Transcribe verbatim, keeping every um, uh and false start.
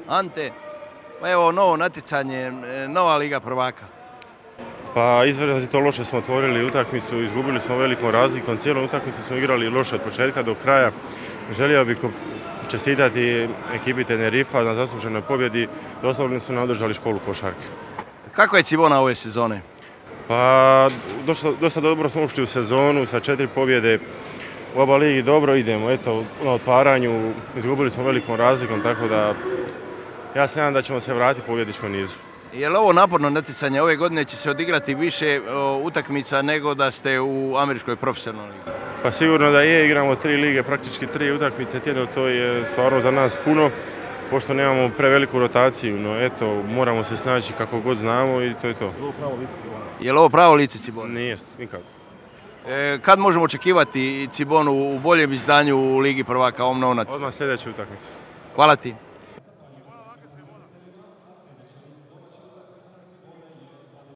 Ante, pa evo novo natjecanje, nova Liga prvaka. Pa izrazito loše smo otvorili utakmicu, izgubili smo velikom razlikom, cijelu utakmicu smo igrali loše od početka do kraja. Želio bih čestitati ekipi Tenerifa na zasluženoj pobjedi, doslovno su nam održali školu košarke. Kako je Cibona ove sezone? Pa dosta, dosta dobro smo ušli u sezonu sa četiri pobjede u oba ligi, dobro idemo. Eto, na otvaranju izgubili smo velikom razlikom, tako da ja se nadam da ćemo se vratiti pobjedičkom nizu. Je li ovo naporno natjecanje? Ove godine će se odigrati više o, utakmica nego da ste u američkoj profesionalnoj ligi? Pa sigurno da je, igramo tri lige, praktički tri utakmice tjedno, to je stvarno za nas puno, pošto nemamo preveliku rotaciju, no eto, moramo se snaći kako god znamo i to je to. Je li ovo pravo lice Cibone? Nije, nikako. E, kad možemo očekivati Cibonu u boljem izdanju u Ligi prvaka, ovom novom natjecanju? Odmah sljedeću utakmicu. Hvala ti.